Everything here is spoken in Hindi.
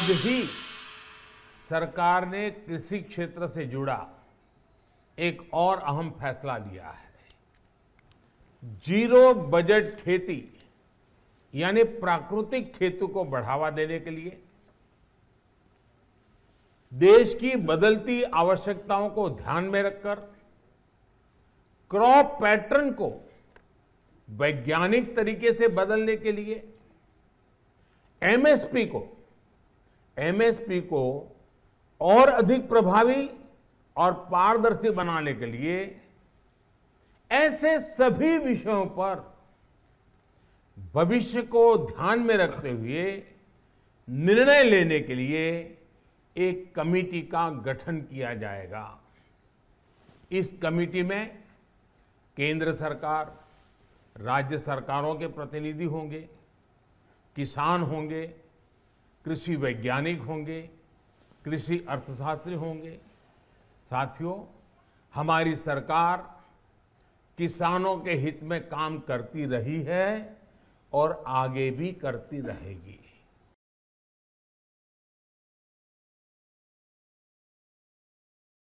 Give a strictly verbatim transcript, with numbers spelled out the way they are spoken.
आज ही सरकार ने कृषि क्षेत्र से जुड़ा एक और अहम फैसला लिया है। जीरो बजट खेती यानी प्राकृतिक खेती को बढ़ावा देने के लिए देश की बदलती आवश्यकताओं को ध्यान में रखकर क्रॉप पैटर्न को वैज्ञानिक तरीके से बदलने के लिए एमएसपी को एमएसपी को और अधिक प्रभावी और पारदर्शी बनाने के लिए ऐसे सभी विषयों पर भविष्य को ध्यान में रखते हुए निर्णय लेने के लिए एक कमेटी का गठन किया जाएगा। इस कमेटी में केंद्र सरकार, राज्य सरकारों के प्रतिनिधि होंगे, किसान होंगे, कृषि वैज्ञानिक होंगे, कृषि अर्थशास्त्री होंगे। साथियों, हमारी सरकार किसानों के हित में काम करती रही है और आगे भी करती रहेगी।